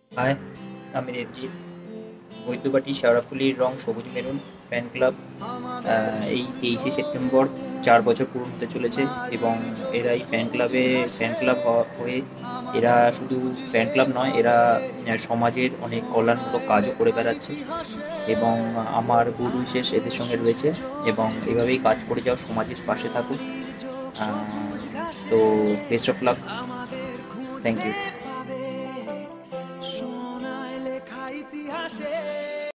High, আমি দেবজিৎ। বৈদ্যবাটী শেওড়াফুলির রং সবুজ maroon fan club এই 23শে সেপ্টেম্বর 4 বছর পূরণ হতে চলেছে। এবং এরা এই ফ্যান ক্লাব হয়ে এরা শুধু ফ্যান ক্লাব নয়, এরা সমাজের অনেক কল্যাণমূলক কাজও করে বেড়াচ্ছে। এবং আমার গুড উইশেস এদের সঙ্গে রয়েছে, এবং এভাবেই কাজ করে যাও, সমাজের পাশে থাকুক। তো best of luck. Thank you.